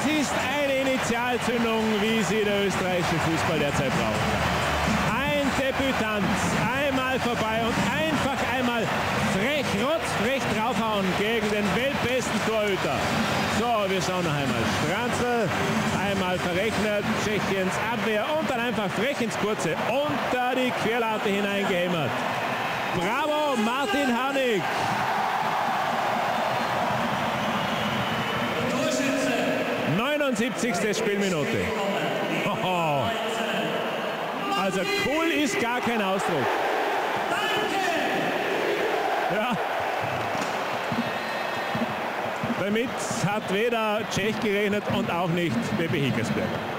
ist eine Initialzündung, wie sie der österreichische Fußball derzeit braucht. Ein Debütant, einmal vorbei und einfach einmal frech, rotzfrech draufhauen gegen den weltbesten Torhüter. So, wir schauen noch einmal. Stranzl, einmal verrechnet, Tschechiens Abwehr und dann einfach frech ins Kurze unter die Querlatte hineingehämmert. Bravo, Martin Harnik! 79. Spielminute. Hoho. Also cool ist gar kein Ausdruck. Ja. Damit hat weder Tschech gerechnet und auch nicht Pepe Hickersberger.